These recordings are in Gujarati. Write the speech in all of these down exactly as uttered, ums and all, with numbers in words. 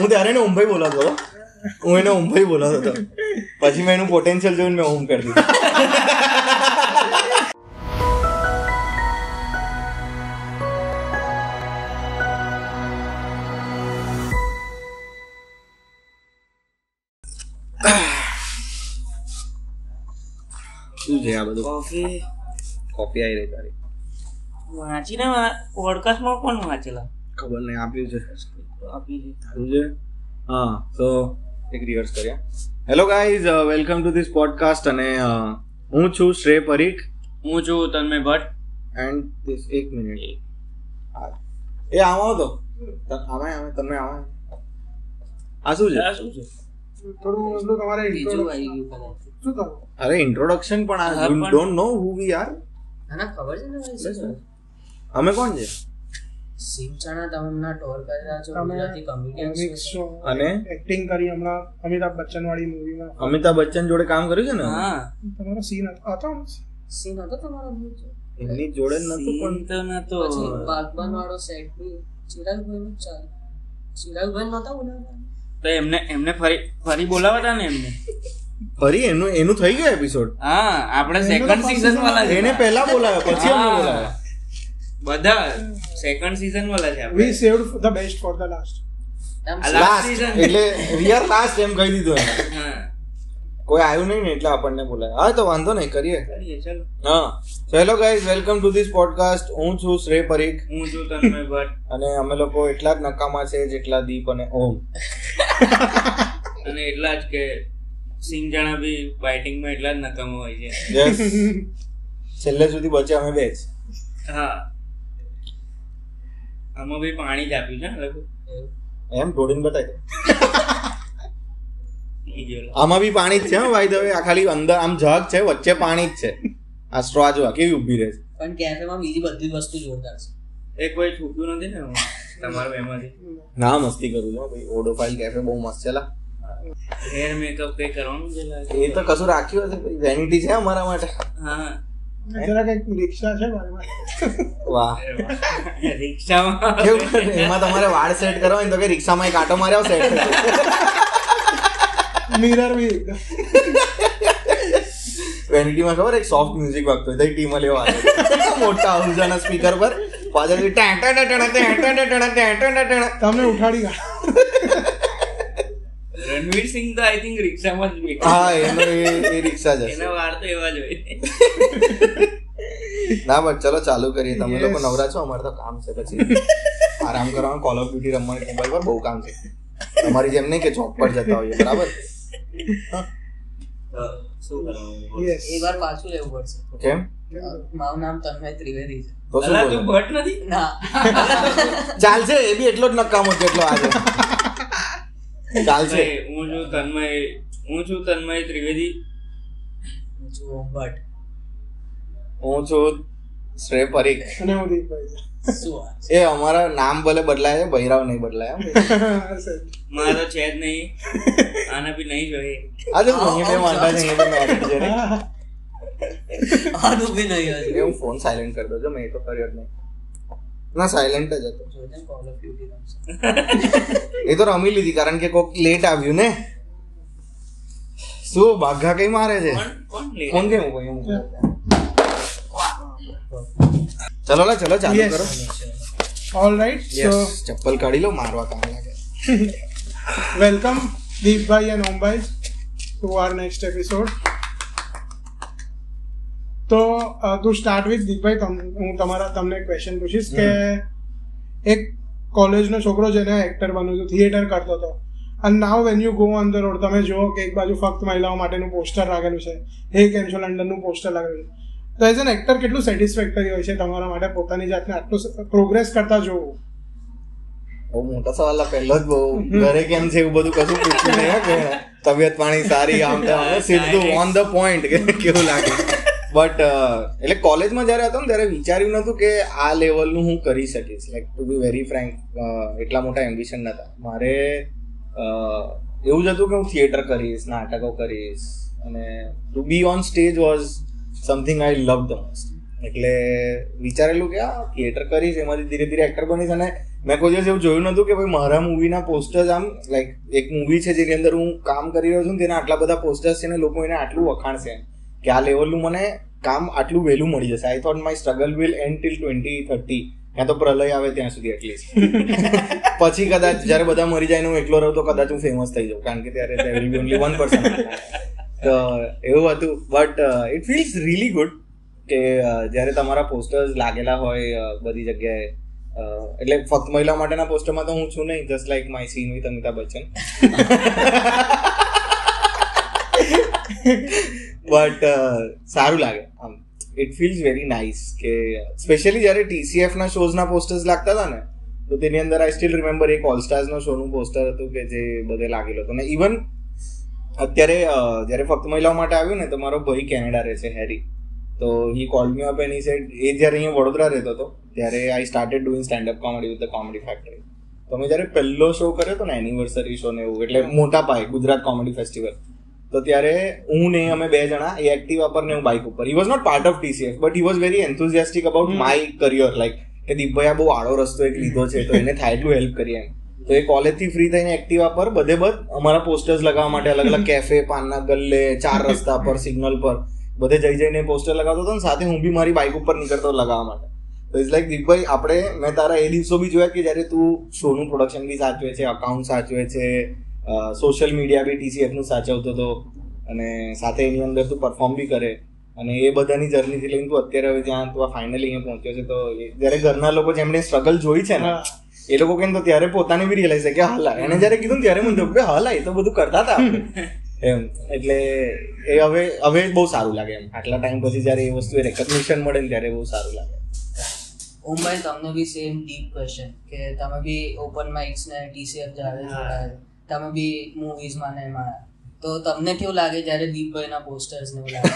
હું ત્યારે એને ઓમભાઈ બોલાતો હતો, હું એને ઓમભાઈ બોલાતો હતો, પછી મેં એનું પોટેન્શિયલ જોઈને મેં ઓમ કરી દીધું. શું છે આ બધું? કોફી કોફી આવી રહી તારી વાંચીને પોડકાસ્ટમાં કોણ વાંચેલા ખબર નહીં, આપ્યું છે આપી છે આપ્યું છે હા. તો એક રિવર્સ કર્યા. Hello guys, welcome to this podcast. અને હું છું શ્રેય પરીખ. હું છું તન્મય ભટ્ટ. એન્ડ ધીસ એક મિનિટ એ આવો તો આમાં આમાં તમે આવો. આ શું છે? આ શું છે? થોડું તમારે બીજું આવી ગયું કદાચ. શું કરો? અરે ઇન્ટ્રોડક્શન પણ આ you don't know who we are. ના ખબર છે ને ભાઈ. અમે કોણ છે? સિંચાણા તમને ટોર કરેલા છો ગુજરાતી કોમેડિયન્સ છો અને એક્ટિંગ કરી હમણાં અમિતાભ બચ્ચન વાળી મૂવીમાં. અમિતાભ બચ્ચન જોડે કામ કર્યું છે ને? હા તમારો સીન હતો સીન હતો તમારો. એમની જોડે જ નતું પણ તો નતો. પછી બાગબાન વાળો સેટ બી ચિરાગભાઈ નું ચાલ. ચિરાગભાઈ નતા બોલાવતા તો એમને એમને ફરી ફરી બોલાવતા ને એમને ફરી એનું એનું થઈ ગયું એપિસોડ. હા આપણે સેકન્ડ સીઝન વાળા છે. એને પહેલા બોલાવ્યો પછી અમને બોલાવ્યા. બધા સેકન્ડ સીઝન વાળા છે આપણે. We saved the best for the last. Last એટલે રિયર લાસ્ટ એમ કહી દીધું એને. હા કોઈ આવ્યું નહીં ને એટલે આપણને બોલાવ્યા. હા તો વાંધો નહીં, કરીએ કરીએ ચલો. હા hello guys, welcome to this podcast. હું છું શ્રેય પરીખ હું છું તન્મય ભટ્ટ. અને અમે લોકો એટલા જ નકામા છે જેટલા દીપ અને ઓમ. અને એટલા જ કે સિંજાણા બી બાઇટિંગમાં એટલા જ નકામા હોય છે. યસ, છેલ્લે સુધી બચે અમે બે જ. હા આમાં બી પાણી જ આપ્યું છે ને લોકો એમ ઢોળીને બતાવી દે. આમાં બી પાણી જ છે હો ભાઈ. હવે આ ખાલી અંદર આમ જગ છે, વચ્ચે પાણી જ છે. આ સ્ટ્રો જો કેવી ઊભી રહે છે. પણ કેફેમાં બીજી બધી વસ્તુ જોરદાર છે. એ કોઈ છૂટ્યું નથી ને તમારું એમાંથી? ના મસ્તી કરું છું ભાઈ. ઓડોફાઇલ કેફે બહુ મસ્ત છે લા. હેર મેકઅપ કઈ કરવાનું છે લાગે. એ તો કશું રાખ્યું હશે ભાઈ, વેનિટી છે અમારા માટે. હા જરા કઈક રિક્ષા છે મારી પાસે. વાહ, રિક્ષામાં કેવું કરે? એમાં તમારે વાળ સેટ કરવા હોય તો કે રિક્ષામાં એક આટો માર્યો સેટ થઈ જાય. મિરર બી વેનિટીમાં ખબર એક સોફ્ટ મ્યુઝિક વાગતો હોય તો ટીમ લેવા આવે મોટા અવાજના સ્પીકર પર પાછળથી ટેં ટેં ટેં ટેં ટેં ટેં ટેં ટેં ટેં ટેં ટેં. તમને ઉઠાડી ગયા. રણવીર સિંહ તો આઈ થિંક રિક્ષામાં જ બેઠો. હા એનો એ એ રિક્ષા જ હશે. એના વાળ તો એવા જ હોય. ના બટ ચલો ચાલુ કરીએ. તમે લોકો નવરા છો? અમારે તો કામ છે, પછી આરામ કરવાનું. કોલ ઓફ ડ્યુટી રમવાની મોબાઈલ પર બહુ કામ છે. તમારી જેમ નહીં કે જોબ પર જતા હોઈએ, બરાબર? શું કરવાનું? યસ. એક વાર પાછું લેવું પડશે. કેમ? મારું નામ તન્મય ત્રિવેદી છે. તો શું અલા, તું બોલે? ભટ્ટ નથી? ના ચાલશે, એ બી એટલો જ નકામો જેટલો આજે ચાલશે. હું છું તન્મય હું છું તન્મય ત્રિવેદી. હું છું ઓમ ભટ્ટ. હું છું શ્રેય પરીખ. અને હું દીપભાઈ છે. શું વાત? એ અમારા નામ ભલે બદલાય છે, બૈરાવ નહીં બદલાય. મારા તો છે જ નહીં. આના બી નહીં જોઈએ. આજે અહીંયા બે વાંધા છે, અહીંયા બે મેરેજ છે ને. આનું બી નહીં હોય. એ હું ફોન સાયલેન્ટ કરી દઉં છું, મેં એ તો કર્યો જ નહીં. ના સાયલેન્ટ જ હતો. જોજે કોલ ઓફ ડ્યુટી રમશે. એ તો રમી લીધી કારણ કે કોક લેટ આવ્યું ને. શું બાઘા કઈ મારે છે? કોણ કોણ લે? ફોન કેમ કોઈ એમ ચલો લા ચલો ચાલુ Yes. કરો. ઓલ રાઈટ, સો Yes, ચપ્પલ કાઢી લો, મારવા કામ લાગે. વેલકમ દીપભાઈ એન્ડ ઓમભાઈ ટુ આર નેક્સ્ટ એપિસોડ. તો ટુ સ્ટાર્ટ વિથ દીપભાઈ, તમ- હું તમારા તમને ક્વેશ્ચન પૂછીશ કે એક કોલેજનો છોકરો જેને એક્ટર બનવું હતું, થિયેટર કરતો હતો, અને now when you go on the road તમે જુઓ કે એક બાજુ ફક્ત મહિલાઓ માટેનું પોસ્ટર લાગેલું છે, હે કેમ છો લંડનનું પોસ્ટર લાગેલું છે, તો એઝ એન એક્ટર કેટલું સેટિસ્ફેક્ટરી હોય છે તમારા માટે પોતાની જાતને આટલું પ્રોગ્રેસ કરતા જોવું? બહુ મોટા સવાલ આ પહેલો જ. બહુ ઘરે કેમ છે એવું બધું કશું પૂછ્યું નહીં હો કે તબિયત પાણી સારી આમ તેમ. સીધું ઓન ધ પોઈન્ટ કે કેવું લાગે. બટ એટલે કોલેજમાં જ્યારે હતો ને ત્યારે વિચાર્યું નતું કે આ લેવલનું હું કરી શકીશ. Like to be very frank, એટલા મોટા એમ્બિશન નતા મારે. એવું જ હતું કે હું થિયેટર કરીશ, નાટકો કરીશ, અને to be on stage was something I love the most. એટલે વિચારેલું કે આ થિયેટર કરીશ, એમાંથી ધીરે ધીરે એક્ટર બનીશ. અને મેં કોઈ દિવસ એવું જોયું નહોતું કે ભાઈ મારા મૂવીના પોસ્ટર્સ આમ લાઈક એક મૂવી છે જેની અંદર હું કામ કરી રહ્યો છું, તેના આટલા બધા પોસ્ટર્સ છે ને લોકો એને આટલું વખાણશે કે આ લેવલનું મને કામ આટલું વહેલું મળી જશે. I thought my struggle will end till twenty thirty, ત્યાં તો પ્રલય આવે ત્યાં સુધી એટલીસ્ટ. પછી કદાચ જ્યારે બધા મરી જાય ને હું એકલો રહું તો કદાચ હું ફેમસ થઈ જાઉં, કારણ કે ત્યારે there will be only one person. તો એવું હતું. But it feels really good કે જ્યારે તમારા પોસ્ટર્સ લાગેલા હોય બધી જગ્યાએ. એટલે ફક્ત મહિલા માટેના પોસ્ટરમાં તો હું છું નહીં, just like my scene with Amitabh Bachchan. But સારું લાગે આમ, ઇટ ફીલ્સ વેરી નાઇસ કે સ્પેશિયલી જ્યારે ટીસીએફના શોઝના પોસ્ટર્સ લાગતા હતા ને, તો તેની અંદર આઈ સ્ટીલ રિમેમ્બર એક ઓલ સ્ટાર્સનો શોનું પોસ્ટર હતું કે જે બધે લાગેલું હતું. ને ઇવન અત્યારે જ્યારે ફક્ત મહિલાઓ માટે આવ્યું ને, તો મારો ભાઈ કેનેડા રહે છે, હેરી. તો he called me up and he said, એ જ્યારે અહીંયા વડોદરા રહેતો હતો ત્યારે I started doing standup comedy with the comedy factory. તો અમે જ્યારે પહેલો શો કર્યો હતો ને, એનિવર્સરી શો ને એવું, એટલે મોટા પાયે ગુજરાત કોમેડી ફેસ્ટિવલ, તો ત્યારે હું ને અમે બે જણા એ એક્ટિવા પર ને હું બાઇક ઉપર. He was not part of TCF but he was very enthusiastic about my career, like કે દીપભાઈ આ બહુ આડો રસ્તો એક લીધો છે તો એને થાય એટલું હેલ્પ કરીએ એમ. તો એ કોલેજથી ફ્રી થઈને એક્ટિવા પર બધે બધ અમારા પોસ્ટર્સ લગાવવા માટે અલગ અલગ કેફે, પાનના ગલ્લે, ચાર રસ્તા પર, સિગ્નલ પર બધે જઈ જઈને પોસ્ટર લગાવતો હતો, ને સાથે હું બી મારી બાઇક ઉપર નીકળતો લગાવવા માટે. તો ઇટ્સ લાઈક દીપભાઈ, આપણે મેં તારા એ દિવસો બી જોયા કે જ્યારે તું શોનું પ્રોડક્શન બી સાચવે છે, અકાઉન્ટ સાચવે છે, સોશિયલ મીડિયા બી ટીસીએફનું સાચવતો હતો, અને સાથે એની અંદર તું પરફોર્મ બી કરે. અને એ બધાની જર્નીથી લઈને તું અત્યારે હવે જ્યાં તું ફાઇનલી અહીંયા પહોંચ્યો છે, તો જ્યારે ઘરના લોકો જેમણે સ્ટ્રગલ જોઈ છે ને, એ લોકો કેમ તો ત્યારે પોતાને બી રિયલાઇઝ થાય કે હાલા, એને જ્યારે કીધું ત્યારે મને થયું કે હાલા એ તો બધું કરતા હતા એમ. એટલે એ હવે હવે બહુ સારું લાગે એમ, આટલા ટાઈમ પછી જ્યારે એ વસ્તુ રેકગ્નિશન મળે ને ત્યારે બહુ સારું લાગે. ઓમભાઈ, તમને બી સેમ ડીપ ક્વેશ્ચન કે તમે બી ઓપન માઇક્સ ને ટીસીએફ જાવે જોડાય, તમે બી મૂવીઝમાં ને એમાં, તો તમને કેવું લાગે જ્યારે દીપભાઈના પોસ્ટર્સ ને એવું લાગે?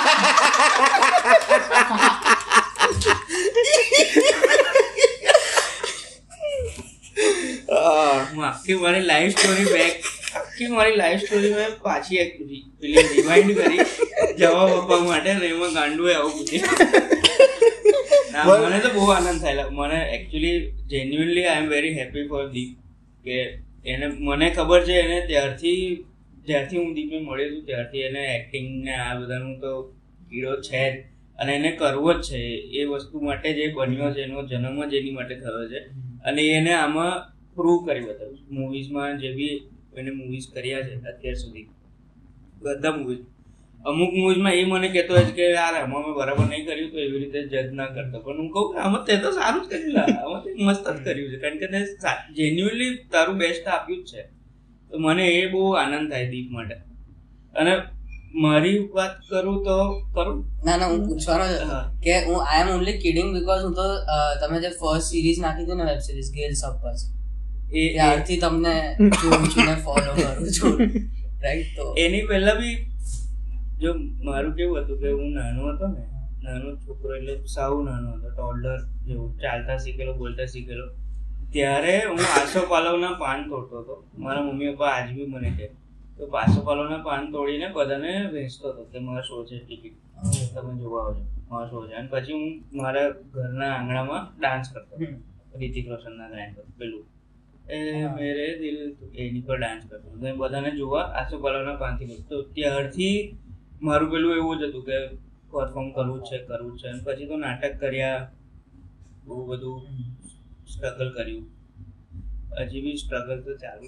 હું આખી મારી લાઈફ સ્ટોરી બેક આખી મારી લાઈફ સ્ટોરી મેં પાછી એક પેલી રિવાઇન્ડ કરી જવાબ આપવા માટે, ને એમાં ગાંડુએ આવું પૂછ્યું. મને તો બહુ આનંદ થયેલા. મને actually genuinely I am very happy for Deep કે એને, મને ખબર છે એને ત્યારથી જ્યારથી હું દીપને મળ્યો છું ત્યારથી એને એક્ટિંગ ને આ બધાનું તો કીડો છે જ, અને એને કરવો જ છે. એ વસ્તુ માટે જે બન્યો છે, એનો જન્મ જ એની માટે થયો છે, અને એને આમાં પ્રૂવ કરી બતાવ્યું. મૂવીઝમાં જે બી એને મૂવીઝ કર્યા છે અત્યાર સુધી, બધા મૂવીઝ, અમુક મૂવીઝમાં એ મને કહેતો હોય કે યાર આમાં મેં બરાબર નહીં કર્યું, તો એવી રીતે જજ ના કરતો. પણ હું કહું કે આમાં તે તો સારું જ કર્યું, આમાં તે મસ્ત જ કર્યું છે, કારણ કે તે જેન્યુઅલી તારું બેસ્ટ આપ્યું જ છે. તો મને એ બહુ આનંદ થાય દીપ માટે. અને મારી વાત કરું તો કરું ના ના હું પૂછવાનો કે હું I am only kidding because હું તો તમે જે ફર્સ્ટ સિરીઝ નાખી હતી ને વેબ સિરીઝ ગેલ્સ ઓફ પસ, એ ત્યારથી તમને જોઉં છું ને ફોલો કરું છું, રાઈટ? તો એની પહેલા બી જો મારું કેવું હતું કે હું નાનો હતો ને, નાનો છોકરો એટલે સાવ નાનો હતો, ટોડલર જેવું, ચાલતા શીખેલો, બોલતા શીખેલો, ત્યારે હું આસોપાલવના પાન તોડતો હતો. મારા મમ્મી પપ્પા આજ બી મને કહે તો આસોપાલવના પાન તોડીને બધાને વેચતો હતો કે મારા શો છે, ટિકિટ તમે જોવા આવજો, મારા શો છે. અને પછી હું મારા ઘરના આંગણામાં ડાન્સ કરતો, રિતિક રોશનના ગાયન પર પેલું એ મેરે દિલ, એની પર ડાન્સ કરતો, બધાને જોવા આસોપાલવના પાનથી કરતો. તો ત્યારથી મારું પેલું એવું જ હતું કે પરફોર્મ કરવું છે કરવું છે. અને પછી તો નાટક કર્યા, બહુ બધું સ્ટ્રગલ કર્યું, હજી બી સ્ટ્રગલ તો ચાલુ.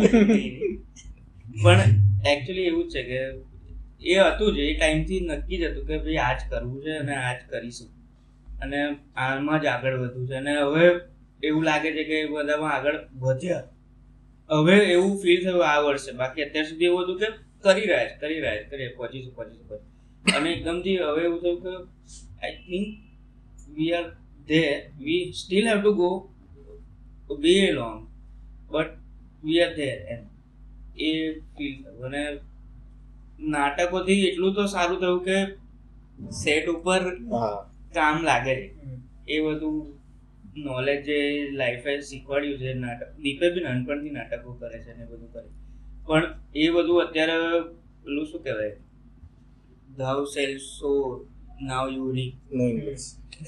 પણ એકચ્યુઅલી એવું જ છે કે એ હતું જ, એ ટાઈમથી નક્કી જ હતું કે ભાઈ આ જ કરવું છે અને આ જ કરીશું, અને આમાં જ આગળ વધવું છે. અને હવે એવું લાગે છે કે બધામાં આગળ વધ્યા, હવે એવું ફીલ થયું આ વર્ષે. બાકી અત્યાર સુધી એવું હતું કે કરી રહ્યા છે કરી રહ્યા છે કરીએ પહોંચીશું પહોંચીશું પહોંચી, અને એકદમથી હવે એવું થયું કે I think we are there, we still have to go way long, but we are there. એમ એ ફીલ થયું. અને નાટકોથી એટલું તો સારું થયું કે સેટ ઉપર કામ લાગે છે, એ બધું નોલેજ જે લાઈફે શીખવાડ્યું છે. નાટક દીપે બી નાનપણથી નાટકો કરે છે ને બધું કરે, પણ એ બધું અત્યારે પેલું શું કહેવાય, ધાવ સેલ so now you read. No English.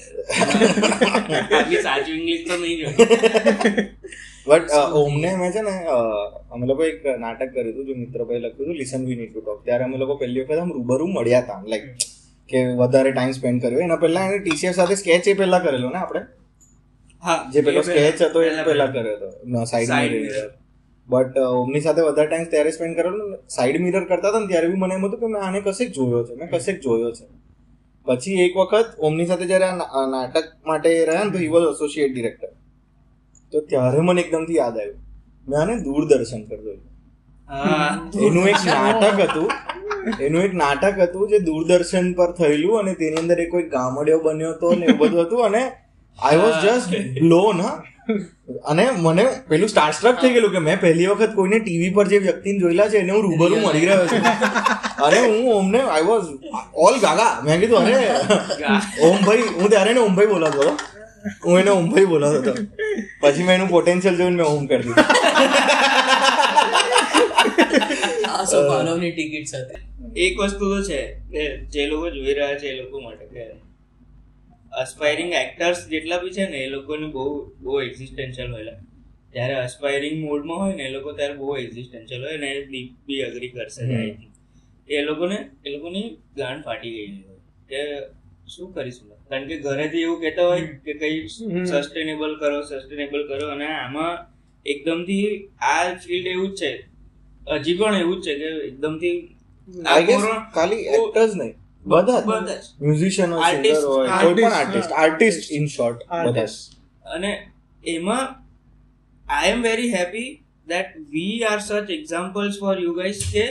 આટલી સાચું ઇંગ્લિશ તો નહીં જોઈ. બટ ઓમને મેં છે ને અમે લોકો એક નાટક કર્યું હતું, જો મિત્રભાઈ લખ્યું હતું listen we need to talk. ત્યારે અમે લોકો પહેલી વખત આમ રૂબરૂ મળ્યા હતા, લાઈક કે વધારે ટાઈમ સ્પેન્ડ કર્યો. એના પહેલા એને ટીસીએફ સાથે સ્કેચ એ પહેલા કરેલો ને આપણે, હા જે પેલો સ્કેચ હતો એ પહેલા કર્યો હતો સાઈડ મિરર. બટ ઓમની સાથે વધારે ટાઈમ ત્યારે સ્પેન્ડ કરેલો. સાઈડ મિરર કરતા હતા ને ત્યારે બી મને એમ હતું કે મેં આને કશેક જોયો છે, મેં કશેક જોયો છે. પછી એક વખત ઓમની સાથે જયારે આ નાટક માટે રહ્યા ને તો હી વોઝ એસોસિએટ ડિરેક્ટર. તો ત્યારે મને એકદમથી યાદ આવ્યું, મેં આને દૂરદર્શન પર જોયું. એનું એક નાટક હતું એનું એક નાટક હતું જે દૂરદર્શન પર થયેલું અને તેની અંદર એક કોઈ ગામડિયો બન્યો હતો ને એવું બધું હતું. અને આઈ વોઝ જસ્ટ બ્લોન. હા, અને મને પેલું સ્ટાર સ્ટ્રક થઈ ગયેલું કે મેં પહેલી વખત કોઈને ટીવી પર જે વ્યક્તિને જોયેલા છે એને હું રૂબરૂ મળી રહ્યો છું. અરે હું ઓમને આઈ વોઝ ઓલ ગાગા. મેં કીધું અરે ઓમ ભાઈ, હું ત્યારે એને ઓમ ભાઈ બોલાતો હતો, હું એને ઓમ ભાઈ બોલાતો હતો. પછી મેં એનું પોટેન્શિયલ જોઈને મેં ઓમ કરી દીધું. ટિકિટ સાથે એક વસ્તુ તો છે જે લોકો જોઈ રહ્યા છે એ લોકો માટે કે અસ્પાયરિંગ એક્ટર્સ જેટલા બી છે ને એ લોકોને બહુ બહુ એક્ઝિસ્ટન્શિયલ હોય. જ્યારે અસ્પાયરિંગ મોડમાં હોય ને એ લોકો ત્યારે બહુ એક્ઝિસ્ટન્શિયલ હોય ને દીપ બી અગ્રી કરશે. એ લોકોને એ લોકોની ગાંઠ ફાટી ગયેલી હોય કે શું કરીશું, કારણ કે ઘરેથી એવું કહેતા હોય કે કઈ સસ્ટેનેબલ કરો સસ્ટેનેબલ કરો અને આમાં એકદમથી આ ફિલ્ડ એવું જ છે, હજી પણ એવું જ છે કે એકદમથી ખાલી એક્ટર્સ નહીં, બધા બધા મ્યુઝિશિયન હોય, સિંગર હોય, કોઈ પણ આર્ટિસ્ટ આર્ટિસ્ટ ઇન શોર્ટ બધા. અને એમાં I am very happy that we are such examples for you guys કે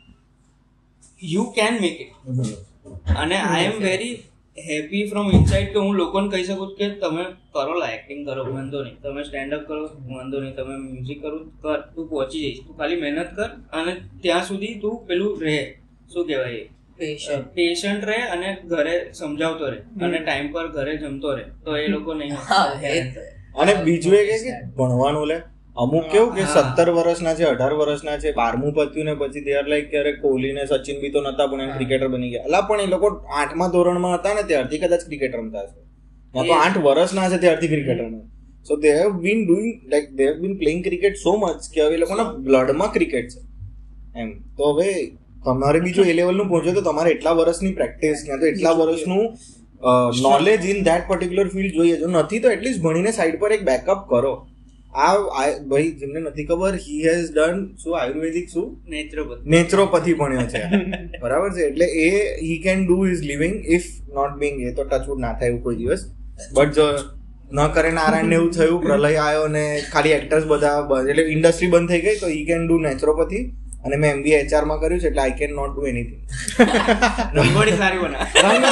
you can make it. અને I am very happy from inside કે હું લોકોને કહી શકું કે તમે કરો લા, એક્ટિંગ કરો, વાંધો નહીં, તમે સ્ટેન્ડ અપ કરો, વાંધો નહીં, તમે મ્યુઝિક કરો, કર, તું પહોંચી જઈશ, તું ખાલી મહેનત કર અને ત્યાં સુધી તું પેલું રહે, શું કહેવાય, પેશન્ટ રહે અને ઘરે સમજાવતો રહે અને ટાઈમ પર ઘરે જમતો રહે, તો એ લોકો નહીં. અને બીજું એ કે ભણવાનું લે, અમુક કેવું કે સત્તર વર્ષના છે, અઢાર વર્ષના છે, બારમું પત્યું ને પછી દેર લાઈક ક્યારે કોહલી ને સચિન બી તો નતા પણ ક્રિકેટર બની ગયા. અલા પણ એ લોકો આઠમા ધોરણમાં હતા ને ત્યારથી કદાચ ક્રિકેટ રમતા હશે, યા તો આઠ વર્ષના છે ત્યારથી cricketer. So they have been doing like they have been playing cricket so much કે હવે એ લોકોના બ્લડમાં ક્રિકેટ છે એમ. તો હવે તમારે બીજું એ લેવલનું પહોંચો તો તમારે એટલા વર્ષની પ્રેક્ટિસ ક્યાં તો એટલા વર્ષનું knowledge in that particular field જોઈએ. જો નથી તો એટલીસ્ટ ભણીને સાઈડ પર એક બેકઅપ કરો. આ ભાઈ જેમને નથી ખબર, હી હેઝ ડન શું આયુર્વેદિક શું નેચરોપેથી નેચરોપેથી ભણ્યો છે, બરાબર છે. એટલે એ he can do is living if not being, એ તો ટચવુડ ના થાય એવું કોઈ દિવસ. બટ જો ન કરે નારાયણ એવું થયું, પ્રલય આવ્યો ને ખાલી એક્ટર્સ બધા એટલે ઇન્ડસ્ટ્રી બંધ થઈ ગઈ, તો હી કેન ડુ નેચરોપેથી. અને મેં એમબીએ એચઆર માં કર્યું છે એટલે I can not do anything. Rangoli સારી બનાવે.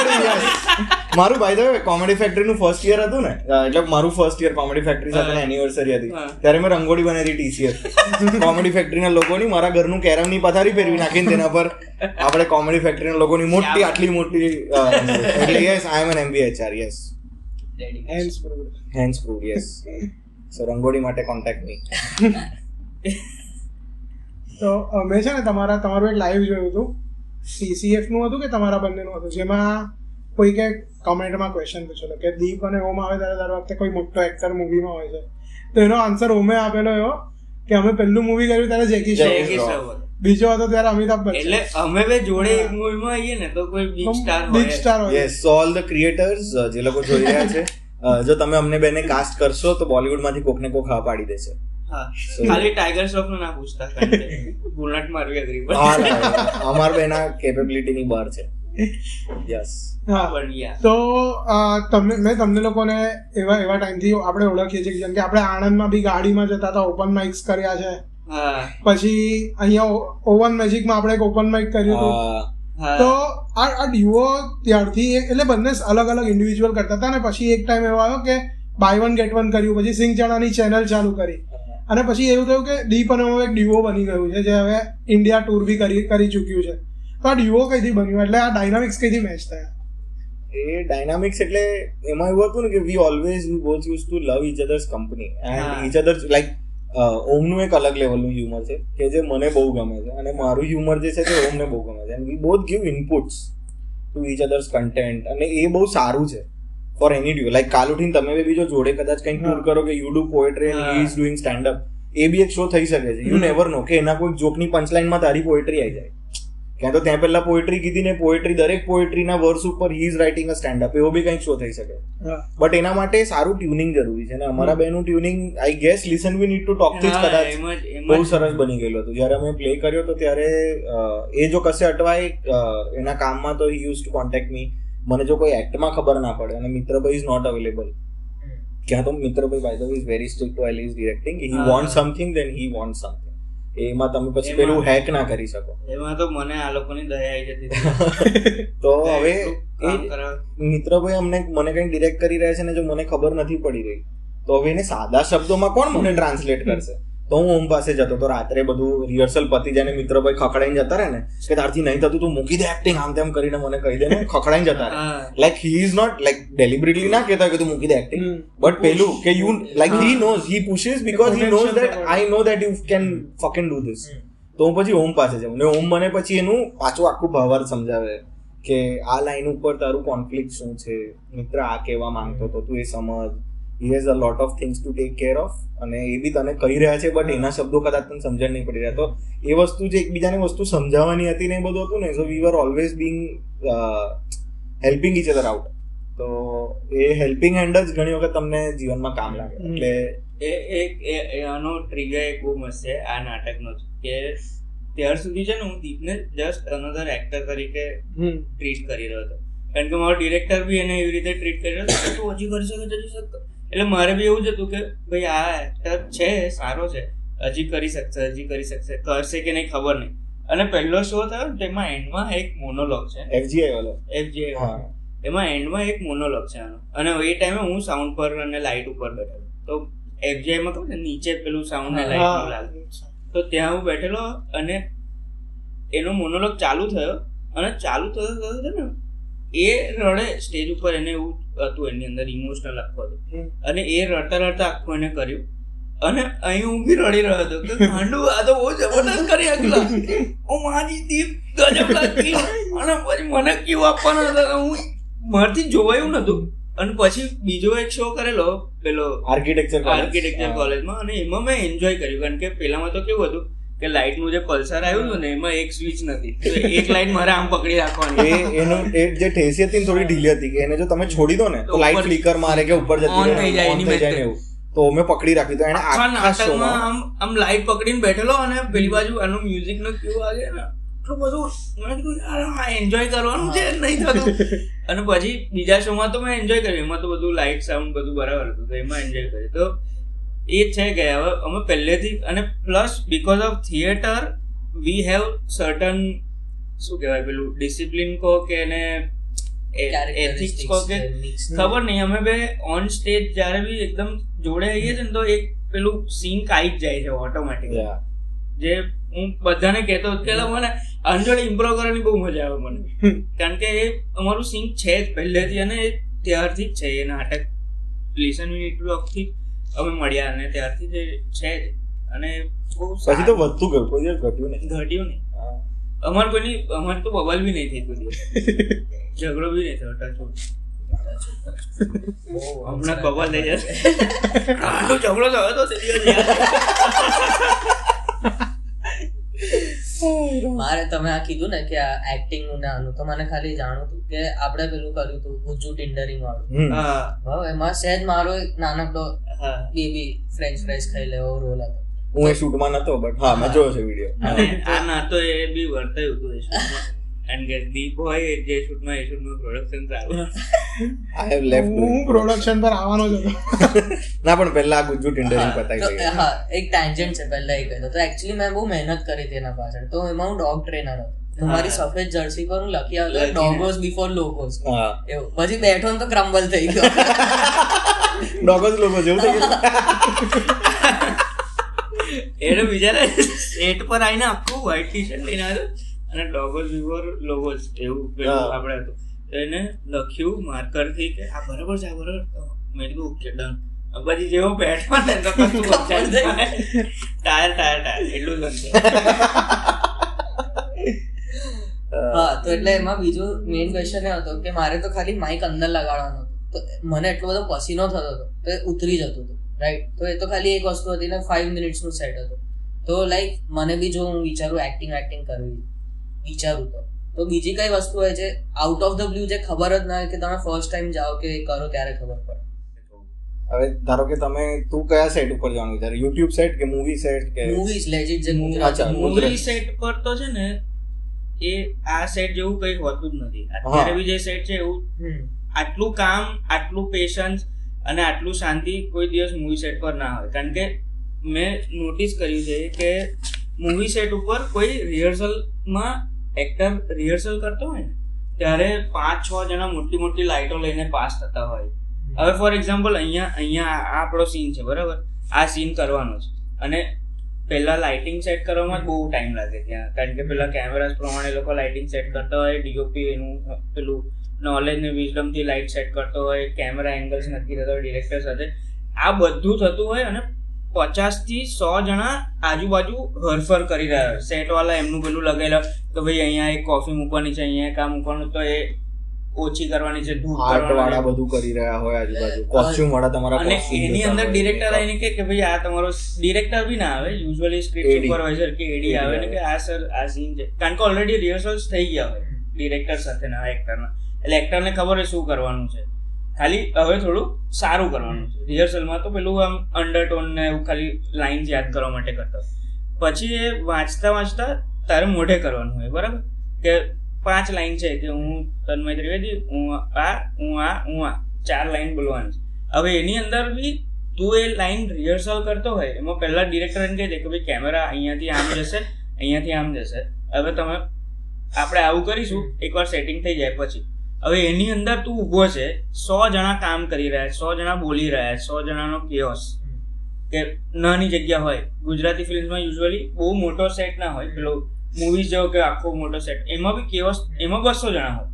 મારું by the way comedy factory નું ફર્સ્ટ યર હતું ને, એટલે મારું ફર્સ્ટ યર કોમેડી ફેક્ટરી સાથે એનિવર્સરી હતી, ત્યારે મેં રંગોળી બનાવી હતી ટીસીએફ કોમેડી ફેક્ટરી ના લોકોની. મારા ઘરનું કેરમ ની પથારી ફેરવી નાખીને તેના પર આપણે કોમેડી ફેક્ટરી ના લોકોની મોટી આટલી મોટી, એટલે yes I am an MBA HR. Yes, hands proved, hands proved. Yes, so rangoli માટે કોન્ટેક્ટ મી. તો મેં છે ને તમારા તમારું એક લાઈવ જોયું હતું, સીસીએફ નું હતું કે તમારા બંનેનું હતું, જેમાં કોઈ કે કમેન્ટમાં ક્વેશ્ચન પૂછેલો કે દીપ અને ઓમ આવે ત્યારે દર વખતે કોઈ મોટો એક્ટર મૂવીમાં હોય છે, તો એનો આન્સર ઓમે આપેલો એવો કે અમે પહેલું મૂવી કર્યું ત્યારે જેકી શ્રોફ, બીજો હતો ત્યારે અમિતાભ બચ્ચન. એટલે અમે બે જોડે એક મૂવીમાં આવીએ ને તો કોઈ બિગ સ્ટાર હોય. બિગ સ્ટાર હોય. Yes, so all the creators જે લોકો જોઈ રહ્યા છે, જો તમે અમને બેને કાસ્ટ કરશો તો બોલિવૂડ માંથી કોક ને કોક હા પાડી દેશે. ખાલી ટાઈગર શ્રોફ નું ના પૂછતા, બુલેટ મારવી અઘરી પડે. અમાર બેના કેપેબિલિટી ની બહાર છે. યસ. તો તમને મેં તમને લોકોને એવા એવા ટાઈમથી આપણે ઓળખીએ છીએ, જેમ કે આપણે આણંદમાં બી ગાડીમાં જતા હતા, ઓપન માઇક્સ કર્યા છે, પછી અહીંયા ઓવન મેજિકમાં આપણે એક ઓપન માઇક કર્યું હતું. તો આ આ ડીઓ ત્યારથી એટલે બંને અલગ અલગ ઇન્ડિવિજ્યુઅલ કરતા હતા, અને પછી એક ટાઈમ એવો આવ્યો કે બાય વન ગેટ વન કર્યું, પછી સિંગ ચણાની ચેનલ ચાલુ કરી, અને પછી એવું થયું કે ડીપ અને એક ડીઓ બની ગયું છે જે હવે ઇન્ડિયા ટૂર બી કરી કરી ચૂક્યું છે. તો આ ડીઓ કઈથી બન્યું, એટલે આ ડાયનામિક્સ કઈથી મેચ થયા? એ ડાયનામિક્સ એટલે એમાં એવું હતું ને કે we always we both use to love each others company and each other. Like ઓમનું એક અલગ લેવલનું હ્યુમર છે કે જે મને બહુ ગમે છે, અને મારું હ્યુમર જે છે તે ઓમને બહુ ગમે છે, and we both give inputs. To each others content, અને એ બહુ સારું છે ફોર એની ડ્યુ. લાઈક કાલ ઉઠીને તમે બે બીજો જોડે કદાચ કંઈક ટૂર કરો કે you do poetry and he is doing stand up, એ બી એક શો થઈ શકે છે. યુ નેવર નો કે એના કોઈ જોકની પંચલાઈનમાં તારી પોએટ્રી આવી જાય. ક્યાં તો ત્યાં પહેલા પોએટ્રી કીધી ને પોએટ્રી દરેક પોએટ્રીના વર્સ ઉપર he is writing a stand up, એવો બી કંઈક શો થઈ શકે. બટ એના માટે સારું ટ્યુનિંગ જરૂરી છે, અને અમારા બેનું tuning I guess listen we need to talk થી જ કદાચ બહુ સરસ બની ગયેલું હતું. જ્યારે અમે પ્લે કર્યો તો ત્યારે એ જો કશે અટવાય એના કામમાં તો he use to contact me. મને જો કોઈ એક્ટમાં ખબર ના પડે અને મિત્રભાઈ ઇઝ નોટ અવેલેબલ, ક્યાં તો મિત્રભાઈ by the way is very strict while he is directing. He want something then he want something. એમાં તમે પછી પેલું હેક ના કરી શકો. એમાં તો મને આ લોકોની દયા આવી જતી. તો હવે મિત્રભાઈ અમને મને કઈ ડિરેક્ટ કરી રહ્યા છે ને જો મને ખબર નથી પડી રહી તો હવે એને સાદા શબ્દોમાં કોણ મને ટ્રાન્સલેટ કરશે? તો હું ઓમ પાસે જતો તો રાત્રે બધું રિહર્સલ પતી જાય ને મિત્રભાઈ ખખડાઈને જતા રહે ને કે તારથી નહીં થતું તું મૂકી દે એક્ટિંગ આમ તેમ કરીને મને કહી દે ને ખખડાઈને જતા રહે. Like he is not like deliberately ના કહેતા કે તું મૂકી દે એક્ટિંગ, બટ પેલું કે you like he knows he pushes because he knows that I know that you can fucking do this. તો હું પછી ઓમ પાસે જાઉં ને ઓમ મને પછી એનું પાછું આખું ભાવાર્થ સમજાવે કે આ લાઈન ઉપર તારું કોન્ફ્લિક્ટ શું છે, મિત્ર આ કહેવા માંગતો તો તું એ સમજ. he has a lot of things to take care of, અને એ બી તને કહી રહ્યા છે બટ એના શબ્દો કદાચ તને સમજણ નહીં પડી રહ્યા. તો એ વસ્તુ જે એકબીજાને વસ્તુ સમજાવવાની હતી ને એ બધું હતું ને, so we were always being helping each other out. તો એ હેલ્પિંગ હેન્ડ જ ઘણી વખત તમને જીવનમાં કામ લાગે. એટલે એ એક એનો ટ્રિગર એક બહુ મસ્ત છે આ નાટકનો કે ત્યાર સુધી છે ને હું દીપને જસ્ટ અનધર એક્ટર તરીકે ટ્રીટ કરી રહ્યો હતો, કારણ કે મારો ડિરેક્ટર બી એને એવી રીતે ટ્રીટ કરી રહ્યો હતો તું હજી કરી શકે હજી શકતો. એટલે મારે બી એવું જ હતું કે ભાઈ આ એક્ટર છે સારો છે, હજી કરી શકશે હજી કરી શકશે કરશે કે નહીં ખબર નહીં. અને પહેલો શો થયો તેમાં એન્ડમાં એક મોનોલોગ છે એફજીઆઈ વાળો એફજીઆઈ એમાં એન્ડમાં એક મોનોલોગ છે આનો. અને એ ટાઈમે હું સાઉન્ડ પર અને લાઇટ ઉપર બેઠેલો, તો એફજીઆઈમાં ખબર છે નીચે પેલું સાઉન્ડ ને લાઇટ લાગે, તો ત્યાં હું બેઠેલો અને એનો મોનોલોગ ચાલુ થયો અને ચાલુ થયો થયો ને એ રડે સ્ટેજ ઉપર, એને એવું હતું એની અંદર ઇમોશનલ આખું હતું, અને એ રડતા રડતા આખું એને કર્યું. અને અહીં હું બી રડી રહ્યો હતો કે ગાંડુ આ તો બહુ જબરદસ્ત કરી શકલા, હું મારી દીપ ગજબ લાગી. અને પછી મને ક્યુ આપવાનો હતો, હું મારથી જોવાયું નતું. અને પછી બીજો એક શો કરેલો પેલો આર્કિટેક્ચર આર્કિટેક્ચર કોલેજમાં, અને એમાં મેં એન્જોય કર્યું, કારણ કે પેલામાં તો કેવું હતું કે લાઇટ નું જે પલ્સર આવ્યું હતું ને એમાં એક સ્વિચ નથી, એક લાઇટ મારે આમ પકડી રાખવાની. એ એનો એ જે ઠેસી હતી થોડી ઢીલી હતી કે એને જો તમે છોડી દો ને તો લાઇટ ફ્લિકર મારે કે ઉપર જતી ઓન થઈ જાય એની મેં એવું. તો મેં પકડી રાખી, તો એને આખા નાટકમાં આમ આમ લાઇટ પકડીને બેઠેલો અને પેલી બાજુ આનું મ્યુઝિક નો ક્યુ વાગે ને એટલું બધું મેં કીધું યાર હા એન્જોય કરવાનું છે, નહીં થતું. અને પછી બીજા શો માં તો મેં એન્જોય કર્યું, એમાં તો બધું લાઇટ સાઉન્ડ બધું બરાબર હતું, તો એમાં એન્જોય કર્યું. તો એ છે કે હવે અમે પહેલેથી, અને plus because of theatre we have certain શું કહેવાય પેલું ડિસિપ્લિન કહો કે એને એથિક્સ કહો કે ખબર નહીં, અમે બે ઓન સ્ટેજ જ્યારે બી એકદમ જોડે આવીએ છીએ ને તો એક પેલું સિંક આવી જ જાય છે ઓટોમેટિક. જે હું બધાને કહેતો કે મને આની જોડે ઇમ્પ્રોવ કરવાની બહુ મજા આવે મને, કારણ કે એ અમારું સિંક છે જ પહેલેથી, અને ત્યારથી જ છે એ નાટક listen we need to talk થી અમે મળ્યા અને ત્યારથી જે છે જ. અને પછી તો વધતું ગયું, કોઈ દિવસ ઘટ્યું નહીં ઘટ્યું નહીં. અમારે કોઈની અમારે તો બબલ બી નહીં થઈ, કોઈ દિવસ ઝઘડો બી નહીં થયો. હમણાં બબલ થઈ જશે, ઝઘડો થયો તો મારે તમે આ કીધું ને કે આ એક્ટિંગ નું નાનું, તો મને ખાલી જાણવું હતું કે આપણે પેલું કર્યું હતું ગુજ્જુ ટિન્ડરિંગ વાળું, એમાં સહેજ મારો એક નાનકડો બેબી ફ્રેન્ચ ફ્રાઈઝ ખાઈ લેવો રોલ હતો. હું એ શૂટમાં નતો, બટ હા મેં જોયો છે વિડીયો. આ ના તો એ બી વર્તાયું હતું એ શૂટમાં, કારણ કે દીપ હોય જે શૂટમાં એ શૂટનું પ્રોડક્શન સારું. આઈ હેવ લેફ્ટ હું પ્રોડક્શન પર આવવાનો જ હતો. ના પણ પહેલા ગુજ્જુ ટિન્ડરિંગ પતાવી ગઈ. હા એક ટેન્જન્ટ છે પહેલા એ કહ્યું તો એકચ્યુઅલી મેં બહુ મહેનત કરી હતી એના પાછળ. તો એમાં હું ડોગ ટ્રેનર હતો, તો મારી સફેદ જર્સી પર હું લખી આવતો ડોગોસ બિફોર લોગોસ એવું. પછી બેઠો ને તો ક્રમ્બલ થઈ ગયો, ડોગોસ લોગોસ એવું થઈ ગયું. એને બિચારા સેટ પર આવીને આખું વ્હાઈટ ટી શર્ટ લઈને આવ્યો અને ડોગોસ બિફોર લોગોસ એવું આપણે હતું. એને લખ્યું માર્કર થી કે આ બરાબર છે આ બરાબર. મેં કીધું ઓકે ડન. પછી જેવો બેઠો ને તો કશું ટાયર ટાયર ટાયર એટલું જ. હા તો તો એટલે એમાં બીજું મેઇન ક્વેશ્ચન એ હતો કે મારે તો ખાલી માઇક અંદર લગાડવાનો હતો, તો મને એટલો બધો પસીનો થતો હતો તો એ ઉતરી જતું હતું, રાઈટ. તો એ તો ખાલી એક વસ્તુ હતી ને ફાઈવ મિનિટ્સનું સેટ હતું. તો લાઈક મને બી જો હું વિચારું એક્ટિંગ એક્ટિંગ કરવી વિચારું તો તો બીજી કઈ વસ્તુ હોય છે આઉટ ઓફ ધ બ્લુ જે ખબર જ ના હોય કે તમે ફર્સ્ટ ટાઈમ જાઓ કે કરો ત્યારે ખબર પડે. હવે ધારો કે તમે તું કયા સેટ ઉપર જવાનું વિચાર, યુટ્યુબ સેટ કે મૂવી સેટ કે મૂવીઝ લેજિટ જે મૂવી સેટ પર તો છે ને એ આ સેટ જેવું કઈ હોતું જ નથી. અત્યારે બી જે સેટ છે એવું આટલું કામ, આટલું પેશન્સ અને આટલું શાંતિ કોઈ દિવસ મૂવી સેટ પર ના હોય. કારણ કે મેં નોટિસ કર્યું છે કે મૂવી સેટ ઉપર કોઈ રિહર્સલમાં એક્ટર રિહર્સલ કરતો હોય ને ત્યારે પાંચ છ જણા મોટી મોટી લાઇટો લઈને પાસ થતા હોય. હવે ફોર એક્ઝામ્પલ અહીંયા અહીંયા આ આપણો સીન છે બરાબર, આ સીન કરવાનો છે અને પહેલા લાઇટિંગ સેટ કરવામાં જ બહુ ટાઈમ લાગે ત્યાં. કારણ કે પેલા કેમેરાસ પ્રમાણે લોકો લાઇટિંગ સેટ કરતા હોય, ડીઓપી એનું પેલું નોલેજ ને વિઝડમથી લાઇટ સેટ કરતો હોય, કેમેરા એંગલ્સ નક્કી થતા હોય ડિરેક્ટર સાથે, આ બધું થતું હોય અને પચાસ થી સો જણા આજુબાજુ હરફર કરી રહ્યા હોય. સેટ વાળા એમનું પેલું લગાવેલા કે ભાઈ અહીંયા એક કોફી મૂકવાની છે, અહીંયા એક આ મૂકવાનું, તો એ ઓછી કરવાની છે, ધૂપ વાળા બધું કરી રહ્યા હોય આજુબાજુ, કોસ્ચ્યુમ વાળા તમારા, અને એની અંદર ડિરેક્ટર આવીને કે કે ભાઈ આ તમારો ડિરેક્ટર બી ના આવે, યુઝ્યુઅલી સ્ક્રિપ્ટ સુપરવાઇઝર કે એડી આવે ને કે આ સર આ સીન છે. કારણ કે ઓલરેડી રિહર્સલ્સ થઈ ગયા હોય ડિરેક્ટર સાથે ના એક્ટરના, એટલે એક્ટરને ખબર હોય શું કરવાનું છે, ખાલી હવે થોડું સારું કરવાનું છે. રિહર્સલમાં તો પેલું આમ અંડરટોન ને એવું ખાલી લાઇન્સ યાદ કરવા માટે કરતા, પછી એ વાંચતા વાંચતા તારે મોઢે કરવાનું હોય બરાબર. કે પાંચ લાઈન છે કે હું તન્મય ત્રિવેદી, હું આ હું આ હું આ ચાર લાઈન બોલવાની છે. હવે એની અંદર બી તું એ લાઈન રિહર્સલ કરતો હોય એમાં પહેલા ડિરેક્ટર એમ કહી દે કે ભાઈ કેમેરા અહીંયાથી આમ જશે, અહીંયાથી આમ જશે, હવે તમે આપણે આવું કરીશું, એકવાર સેટિંગ થઈ જાય પછી. હવે એની અંદર તું ઊભો છે, સો જણા કામ કરી રહ્યા, સો જણા બોલી રહ્યા, સો જણાનો કેઓસ, કે નાની જગ્યા હોય. ગુજરાતી ફિલ્મમાં યુઝ્યુઅલી બહુ મોટો સેટ ના હોય, પેલો મૂવીઝ જેવો કે આખો મોટો સેટ, એમાં બી કેઓસ, એમાં બસો જણા હોય.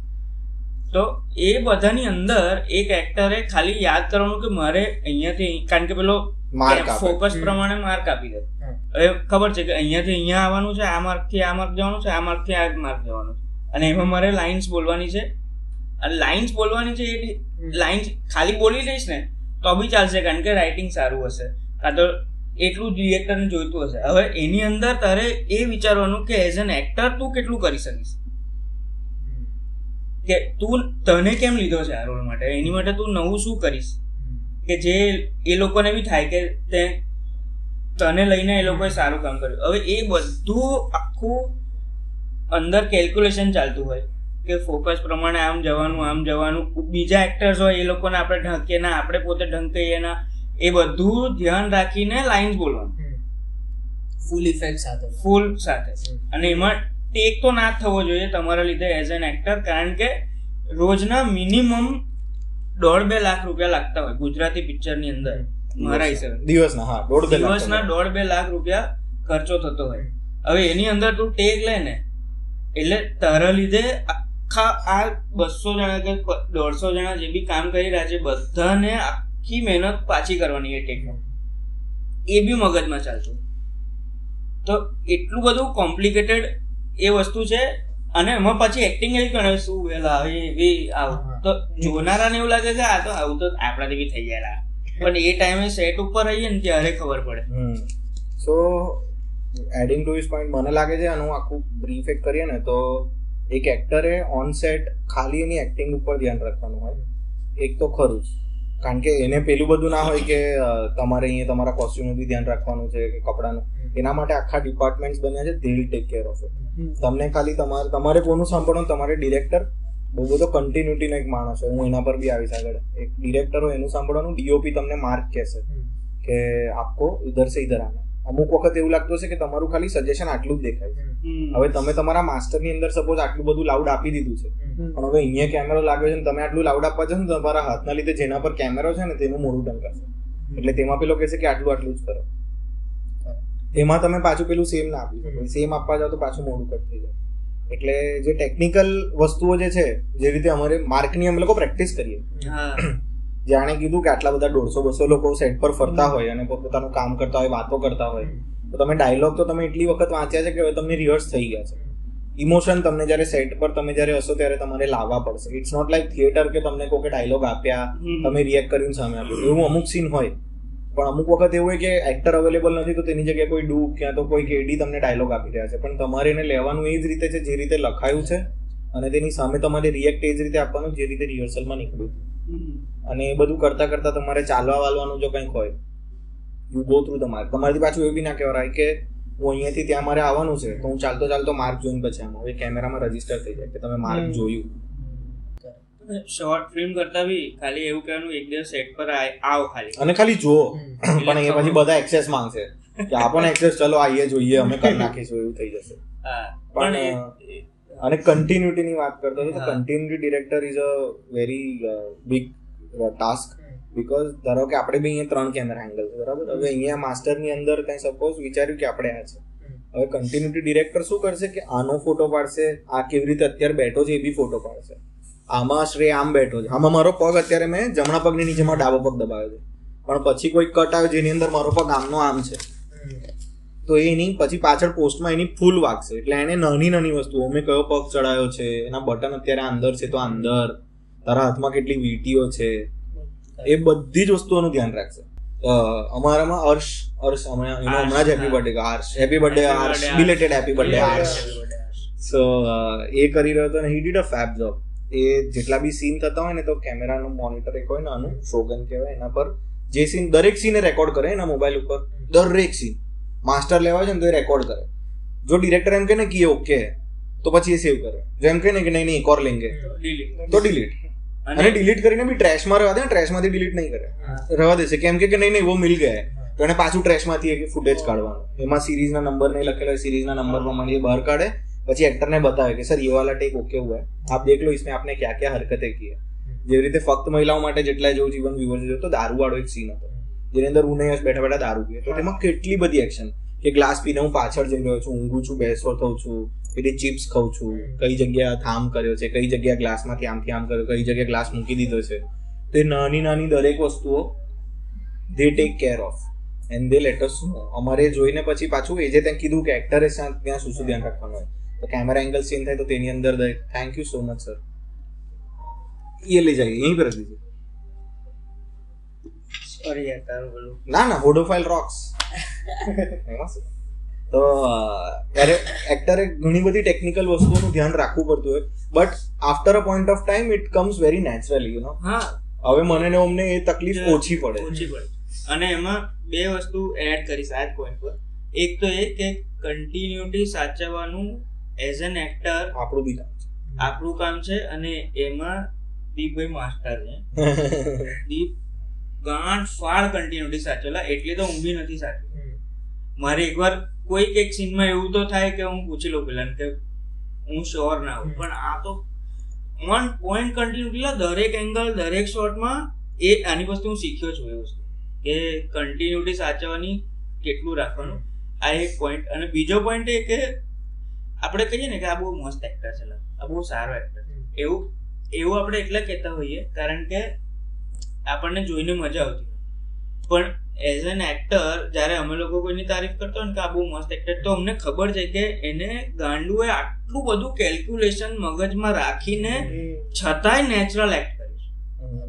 તો એ બધાની અંદર એક એક્ટરે ખાલી યાદ કરવાનું કે મારે અહીંયાથી, કારણ કે પેલો ફોકસ પ્રમાણે માર્ક આપી દે. હવે ખબર છે કે અહીંયાથી અહીંયા આવવાનું છે, આ માર્કથી આ માર્ક જવાનું છે, આ માર્કથી આ માર્ક જવાનું છે, અને એમાં મારે લાઇન્સ બોલવાની છે. લાઇન્સ બોલવાની છે એ લાઇન્સ ખાલી બોલી લઈશ ને તો બી ચાલશે, કારણ કે રાઇટિંગ સારું હશે, કાં તો એટલું જ ડિરેક્ટરને જોઈતું હશે. હવે એની અંદર તારે એ વિચારવાનું કે એઝ એન એક્ટર તું કેટલું કરી શકીશ, કે તું તને કેમ લીધો છે આ રોલ માટે, એની માટે તું નવું શું કરીશ કે જે એ લોકોને બી થાય કે તે તને લઈને એ લોકોએ સારું કામ કર્યું. હવે એ બધું આખું અંદર કેલ્ક્યુલેશન ચાલતું હોય કે ફોકસ પ્રમાણે આમ જવાનું આમ જવાનું, બીજા એક્ટર્સ હોય એ લોકોને આપણે ઢંકીએ ના, આપણે પોતે ઢંકીએ ના, એ બધું ધ્યાન રાખીને લાઇન્સ બોલવાનું ફૂલ ઇફેક્ટ સાથે ફૂલ સાથે. અને એમાં ટેક તો ના જ થવો જોઈએ તમારા લીધે એઝ એન એક્ટર, કારણ કે રોજના મિનિમમ દોઢ બે લાખ રૂપિયા લાગતા હોય ગુજરાતી પિક્ચરની અંદર મારા હિસાબે, દિવસના હા દોઢ બે દિવસના દોઢ બે લાખ રૂપિયા ખર્ચો થતો હોય. હવે એની અંદર તું ટેક લે ને એટલે તારા લીધે આખા આ બસો જણા કે દોઢસો જણા જે બી કામ કરી રહ્યા છે બધાને આખી મહેનત પાછી કરવાની એ ટેકમાં, એ બી મગજમાં ચાલતું. તો એટલું બધું કોમ્પ્લિકેટેડ એ વસ્તુ છે. અને એમાં પછી એક્ટિંગ એવી કરે શું વેલા એવી આવું, તો જોનારાને એવું લાગે કે આ તો આવું તો આપણાથી બી થઈ જાય, પણ એ ટાઈમે સેટ ઉપર રહીએ ને ત્યારે ખબર પડે. So adding to his point મને લાગે છે આનું આખું બ્રીફ એક કરીએ ને તો એક એક્ટરે ઓન સેટ ખાલી એની એક્ટિંગ ઉપર ધ્યાન રાખવાનું હોય, એક તો ખરું જ, કારણ કે એને પેલું બધું ના હોય કે તમારે અહીંયા તમારા કોસ્ટ્યુમનું બી ધ્યાન રાખવાનું છે કે કપડાનું, એના માટે આખા ડિપાર્ટમેન્ટ્સ બન્યા છે, they will take care of it. તમને ખાલી તમારે તમારે કોનું સાંભળવાનું, તમારે ડિરેક્ટર બહુ બધો કન્ટિન્યુટીનો એક માણસ હોય, હું એના પર બી આવીશ આગળ, એક ડિરેક્ટર હોય એનું સાંભળવાનું, ડીઓપી તમને માર્ક કહેશે કે આપકો ઇધર સે ઇધર આના. અમુક વખત એવું લાગતું હશે કે તમારું ખાલી સજેશન આટલું જ દેખાય છે. હવે તમે તમારા માસ્ટરની અંદર સપોઝ આટલું બધું લાઉડ આપી દીધું છે, પણ હવે અહીંયા કેમેરો લાગ્યો છે ને તમે આટલું લાઉડ આપવા છો ને તમારા હાથના લીધે જેના પર કેમેરો છે ને તેનું મોઢું ઢંકાશે, એટલે તેમાં પેલો કહેશે કે આટલું આટલું જ કરો. તેમાં તમે પાછું પેલું સેમ ના આપી શકો, સેમ આપવા જાવ તો પાછું મોઢું કટ થઈ જાય. એટલે જે ટેકનિકલ વસ્તુઓ જે છે, જે રીતે અમારે માર્કની અમે લોકો પ્રેક્ટિસ કરીએ, જાણે કીધું કે આટલા બધા દોઢસો બસો લોકો સેટ પર ફરતા હોય અને પોતાનું કામ કરતા હોય, વાતો કરતા હોય, તો તમે ડાયલોગ તો તમે એટલી વખત વાંચ્યા છે કે હવે તમને રિહર્સ થઈ ગયા છે. ઇમોશન તમને જ્યારે સેટ પર તમે જ્યારે હશો ત્યારે તમારે લાવવા પડશે. ઇટ્સ નોટ લાઈક થિયેટર કે તમને કોઈ ડાયલોગ આપ્યા તમે રિએક્ટ કરીને સામે આપ્યું, એવું અમુક સીન હોય. પણ અમુક વખત એવું હોય કે એક્ટર અવેલેબલ નથી તો તેની જગ્યાએ કોઈ ડૂબ ક્યાં તો કોઈ કેડી તમને ડાયલોગ આપી રહ્યા છે, પણ તમારે એને લેવાનું એ જ રીતે છે જે રીતે લખાયું છે અને તેની સામે તમારે રિએક્ટ એ જ રીતે આપવાનું જે રીતે રિહર્સલમાં નીકળ્યું. અને એ બધું કરતા કરતા તમારે ચાલવા વાલવાનું જો કંઈક હોય you go through the mark. તમારી પાછું એવું બી ના કહેવાય કે હું અહીંયાથી ત્યાં મારે આવવાનું છે તો હું ચાલતો ચાલતો માર્ક જોઈને પછી આમાં હવે કેમેરામાં રજીસ્ટર થઈ જાય કે તમે માર્ક જોયું. શોર્ટ ફિલ્મ કરતા બી ખાલી એવું કહેવાનું એક દિવસ સેટ પર આવો ખાલી અને ખાલી જુઓ, પણ એ પછી બધા એક્સેસ માંગશે કે આપણને એક્સેસ ચલો આઈએ જોઈએ અમે કરી નાખીશું એવું થઈ જશે. પણ અને કન્ટિન્યુટીની વાત કરતો હતો તો continuity director is a very big task because ધારો કે આપણે બી અહીંયા ત્રણ કેમેરા એંગલ છે બરાબર. હવે અહીંયા માસ્ટરની અંદર કંઈ સપોઝ વિચાર્યું કે આપણે આ છે, હવે કન્ટિન્યુટી ડિરેક્ટર શું કરશે કે આનો ફોટો પાડશે, આ કેવી રીતે અત્યારે બેઠો છે એ બી ફોટો પાડશે, આમાં શ્રેય આમ બેઠો છે, આમાં મારો પગ અત્યારે મેં જમણા પગની નીચેમાં ડાબો પગ દબાવ્યો છે, પણ પછી કોઈ કટ આવ્યો જેની અંદર મારો પગ આમનો આમ છે તો એની પછી પાછળ પોસ્ટમાં એની ફૂલ વાગશે. એટલે એને નાની નાની વસ્તુઓ મેં કયો પગ ચડાયો છે, એના બટન અત્યારે અંદર છે તો અંદર, તારા હાથમાં કેટલી વીંટીઓ છે, એ બધી જ વસ્તુઓનું ધ્યાન રાખશે. અમારામાં હર્ષ હર્ષ હમણાં જ happy birthday Harsh happy birthday Harsh belated happy birthday Harsh. So એ કરી રહ્યો હતો અને he did a fab job. એ જેટલા બી સીન થતા હોય ને તો કેમેરાનું મોનિટર એક હોય ને આનું શોગન કહેવાય, એના પર જે સીન દરેક સીને રેકોર્ડ કરે એના મોબાઈલ ઉપર, દરેક સીન માસ્ટર લેવા છે ને તો એ રેકોર્ડ કરે. જો ડિરેક્ટર એમ કહે ને કે ઓકે તો પછી એ સેવ કરે, જો એમ કહે ને કે નહીં નહીં એક ઓર લેંગે તો ડિલીટ, અને ડિલીટ કરીને બી ટ્રેશમાં રહેવા દે, ટ્રેશમાંથી ડિલીટ નહીં કરે, રહેવા દેશે. કેમ કે નહીં નહીં વો મિલ ગયા તો એને પાછું ટ્રેશમાંથી એક ફૂટેજ કાઢવાનું, એમાં સિરીઝના નંબર નહીં લખેલો હોય, સિરીઝના નંબર પ્રમાણે એ બહાર કાઢે, પછી એક્ટરને બતાવે કે સર ये वाला टेक ओके हुआ है, आप देख लो इसमें आपने क्या क्या हरकतें की है. જેવી રીતે ફક્ત મહિલાઓ માટે જેટલા જેવું જીવન વિવર છે તો દારૂ વાળો એક સીન હતો જેની અંદર હું નહીં બેઠા બેઠા દારૂ પીએ, તો તેમાં કેટલી બધી એક્શન કે ગ્લાસ પીને હું પાછળ જઈ રહ્યો છું, ઊંઘું છું, બેસો થઉં છું, એટલે ચિપ્સ ખાઉં છું, કઈ જગ્યા થામ કર્યો છે, કઈ જગ્યા ગ્લાસમાંથી આમથી આમ કર્યો, કઈ જગ્યાએ ગ્લાસ મૂકી દીધો છે, તો એ નાની નાની દરેક વસ્તુઓ they take care of and they let us know. અમારે જોઈને પછી પાછું એ જે ત્યાં કીધું કે એક્ટરે ત્યાં શું શું ધ્યાન રાખવાનું હોય, તો કેમેરા એંગલ સીન થાય તો તેની અંદર thank you so much sir ये ले जाइए यहीं पे रख दीजिए. સોરી યાર તારું બોલું ના ના હોડોફાઇલ રોક્સ. તો ત્યારે એક્ટરે ઘણી બધી ટેકનિકલ વસ્તુઓનું ધ્યાન રાખવું પડતું હોય, but after a point of time it comes very naturally you know. હા હવે મને ને અમને એ તકલીફ ઓછી પડે ઓછી પડે અને એમાં બે વસ્તુ એડ કરીશ આ જ પોઈન્ટ પર. એક તો એ કે કન્ટિન્યુટી સાચવવાનું એઝ એન એક્ટર આપણું બી કામ છે, આપણું કામ છે, અને એમાં દીપભાઈ માસ્ટર છે. દીપ ગાંઠ ફાળ કન્ટિન્યુટી સાચવેલા, એટલે તો હું બી નથી સાચવી. મારે એકવાર કોઈક એક સીનમાં એવું તો થાય કે હું પૂછી લઉં પેલા કે હું શ્યોર ના હોઉં, પણ આ તો ઓન પોઈન્ટ કન્ટિન્યુટી, દરેક એંગલ દરેક શોટમાં એ આની વસ્તુ હું શીખ્યો છું એ વસ્તુ કે કન્ટિન્યુટી સાચવવાની કેટલું રાખવાનું. આ એક પોઈન્ટ. અને બીજો પોઈન્ટ એ કે આપણે કહીએ ને કે આ બહુ મસ્ત એક્ટર છે, આ બહુ સારો એક્ટર છે, એવું એવું આપણે એટલે કહેતા હોઈએ કારણ કે આપણને જોઈને મજા આવતી હોય, પણ એઝ એન એક્ટર જ્યારે અમે લોકો કોઈની તારીફ કરતા હોય ને કે આ બહુ મસ્ત એક્ટર, તો અમને ખબર છે કે એને ગાંડુએ આટલું બધું કેલ્ક્યુલેશન મગજમાં રાખીને છતાંય નેચરલ એક્ટ કર્યું છે,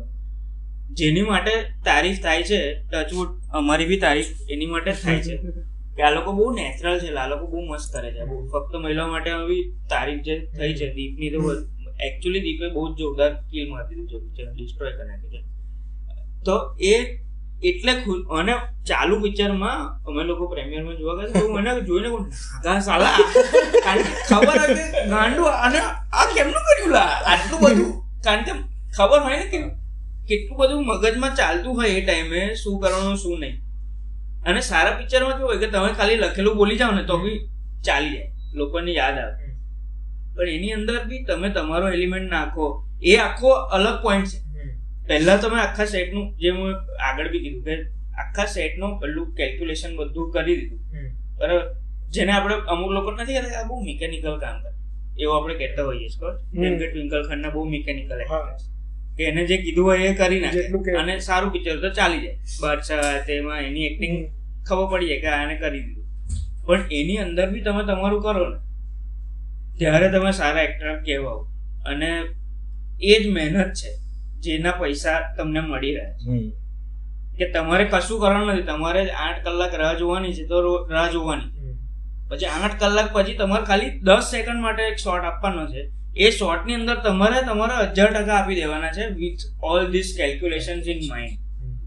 જેની માટે તારીફ થાય છે. ટચવુડ અમારી બી તારીફ એની માટે જ થાય છે કે આ લોકો બહુ નેચરલ છે, આ લોકો બહુ મસ્ત કરે છે. ફક્ત મહિલાઓ માટે બી તારીફ જે થઈ છે દીપની, તો એકચ્યુઅલી દીપે બહુ જ જોરદાર કિલ મારી દીધું છે, ડિસ્ટ્રોય કરી નાખ્યું છે. તો એ એટલે અને ચાલુ પિક્ચરમાં અમે લોકો પ્રીમિયરમાં જોવા ગયા તો મને જોઈને નાગા સાલા, કારણ કે ખબર હોય કે ગાંડું અને આ કેમનું કર્યું લા આટલું બધું, કારણ કે ખબર હોય ને કે કેટલું બધું મગજમાં ચાલતું હોય એ ટાઈમે શું કરવાનું શું નહીં. અને સારા પિક્ચરમાં કેવું હોય કે તમે ખાલી લખેલું બોલી જાઓ ને તો બી ચાલી જાય, લોકોને યાદ આવે, પણ એની અંદર બી તમે તમારો એલિમેન્ટ નાખો એ આખો અલગ પોઈન્ટ છે. પહેલા તમે આખા સેટનું, જે હું આગળ બી કીધું કે આખા સેટનું પેલું કેલ્ક્યુલેશન બધું કરી દીધું બરાબર, જેને આપણે અમુક લોકો નથી કહેતા બહુ મિકેનિકલ કામ કરે એવું આપણે કહેતા હોઈએ છીએ, જેમ કે ટ્વિંકલ ખન્ના બહુ મિકેનિકલ કે એને જે કીધું હોય એ કરી નાખે અને સારું પિક્ચર તો ચાલી જાય. બાદશાહ તેમાં એની એક્ટિંગ ખબર પડી જાય કે આને કરી દીધું, પણ એની અંદર બી તમે તમારું કરો ને ત્યારે તમે સારા એક્ટર કહેવાઓ. અને એ જ મહેનત છે જેના પૈસા તમને મળી રહ્યા છે. કે તમારે કશું કરવાનું નથી, તમારે આઠ કલાક રાહ જોવાની છે તો રાહ જોવાની, પછી આઠ કલાક પછી તમારે ખાલી દસ સેકન્ડ માટે એક શોટ આપવાનો છે. એ શોટ ની અંદર તમારે તમારા હજાર ટકા આપી દેવાના છે with all this calculations in mind.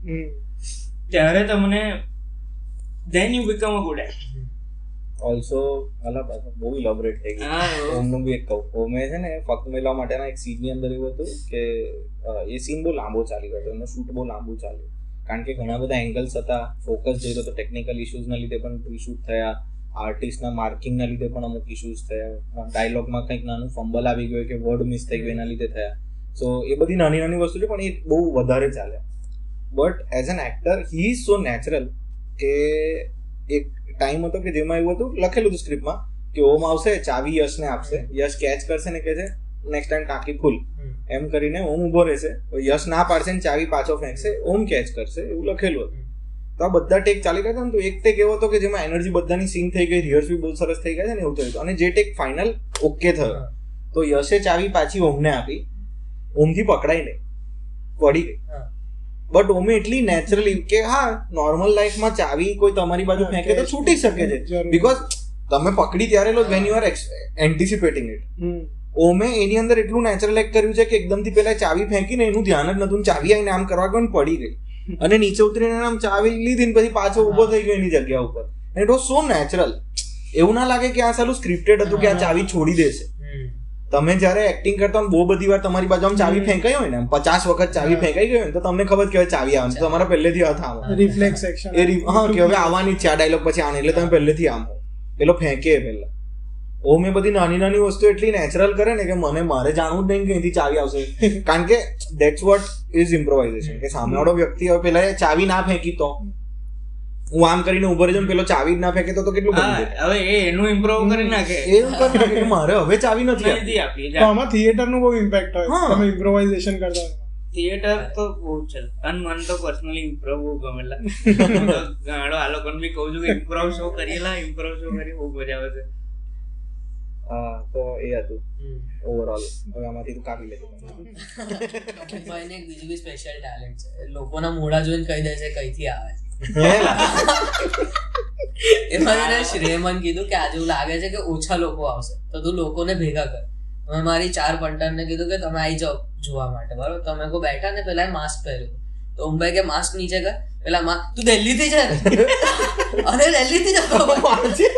ત્યારે તમને then you become a good actor. Also અલા બહુ ઇલોબરેટ થઈ ગયું. ઓમનું બી એક કહું, ઓમે છે ને ફક્ત મેળવવા માટેના એક સીનની અંદર એવું હતું કે એ સીન બહુ લાંબો ચાલી ગયો હતો, એનો શૂટ બહુ લાંબુ ચાલ્યું કારણ કે ઘણા બધા એંગલ્સ હતા, ફોકસ જઈ તો ટેકનિકલ ઇશ્યુઝના લીધે પણ રીશૂટ થયા, આર્ટિસ્ટના માર્કિંગના લીધે પણ અમુક ઇશ્યુઝ થયા, ડાયલોગમાં કંઈક નાનું ફંબલ આવી ગયું કે વર્ડ મિસ થઈ ગયું એના લીધે થયા. સો એ બધી નાની નાની વસ્તુ છે પણ એ બહુ વધારે ચાલ્યા. But as an actor he is so natural કે એક ટાઈમ હતો કે જેમાં એવું હતું લખેલું હતું સ્ક્રિપ્ટમાં કે ઓમ આવશે, ચાવી યશને આપશે, યશ કેચ કરશે ને કે છે નેક્સ્ટ ટાઈમ ટાંકી ફૂલ એમ કરીને ઓમ ઉભો રહેશે, યશ ના પાડશે ને ચાવી પાછો ફેંકશે, ઓમ કેચ કરશે, એવું લખેલું હતું. તો આ બધા ટેક ચાલી ગયા હતા ને તો એક ટેક એવો હતો કે જેમાં એનર્જી બધાની સિંક થઈ ગઈ, રિહર્સ બી બહુ સરસ થઈ ગયા છે ને એવું થયું. અને જે ટેક ફાઇનલ ઓકે થયો તો યશે ચાવી પાછી ઓમને આપી, ઓમથી પકડાઈ નહીં, પડી ગઈ. બટ ઓમે એટલી નેચરલી કે હા નોર્મલ લાઈફમાં ચાવી કોઈ તમારી બાજુ ફેંકે તો છૂટી શકે છે બીકોઝ તમે પકડી ત્યારે લો when you are anticipating it. ઓમે એની અંદર એટલું નેચરલ એક્ટ કર્યું છે કે એકદમથી પેલા ચાવી ફેંકીને એનું ધ્યાન જ નતું, ચાવી આવીને આમ કરવા ગયો ને પડી ગઈ અને નીચે ઉતરીને આમ ચાવી લીધી ને પછી પાછો ઉભો થઈ ગયો એની જગ્યા ઉપર. And it was so natural. એવું ના લાગે કે આ સાલું સ્ક્રિપ્ટેડ હતું કે આ ચાવી છોડી દેશે. તમે જયારે એક્ટિંગ કરતા બહુ બધી વાર તમારી બાજુ આમ ચાવી ફેંકાઈ હોય ને પચાસ વખત ચાવી ફેંકાઈ ગઈ હોય તો તમને ખબર કે હવે ચાવી આવવાની છે, તમારા પહેલેથી હાથ આવો રિફ્લેક્સ એક્શન એ હા કે હવે આવવાની છે આ ડાયલોગ પછી આને એટલે તમે પહેલેથી આમ પેલો ફેંકે પહેલા. ઓમ એ બધી નાની નાની વસ્તુ એટલી નેચરલ કરે ને કે મને મારે જાણવું જ નહીં કે અહીંથી ચાવી આવશે કારણ કે દેટ્સ વોટ ઇઝ ઇમ્પ્રોવાઇઝેશન. કે સામેવાળો વ્યક્તિ હવે પેલા ચાવી ના ફેંકી તો હું આમ કરીને ઉભો રહી જાઉં પેલો ચાવી ના ફેંકે તો કેટલું હવે એનું ઇમ્પ્રૂવ કરી નાખે, એવું કરી નાખે મારે હવે ચાવી નથી આપી. તો આમાં થિયેટર નું બહુ ઇમ્પેક્ટ હોય તમે ઇમ્પ્રોવાઇઝેશન કરતા હોય. થિયેટર તો બહુ છે અને મને તો પર્સનલી ઇમ્પ્રોવ બહુ ગમેલા. ગાડો આ લોકોને બી કહું છું કે ઇમ્પ્રોવ શો કરીએલા, ઇમ્પ્રોવ શો કરી બહુ મજા આવે છે. હા તો એ હતું ઓવરઓલ. હવે આમાંથી તું કાપી લે. ભાઈને એક બીજું બી સ્પેશિયલ ટેલેન્ટ છે, લોકોના મોઢા જોઈને કહી દે છે કઈથી આવે છે. એમાં એને શ્રેયમન કીધું કે આજે એવું લાગે છે કે ઓછા લોકો આવશે તો તું લોકોને ભેગા કર. મેં મારી ચાર પંટરને કીધું કે તમે આવી જાઓ જોવા માટે, બરોબર. તમે કોઈ બેઠા ને પેલા માસ્ક પહેર્યું તો ઉંબાઈ કે માસ્ક નીચે કર, પેલા તું દિલ્હી થી છે અને દિલ્હી થી જતો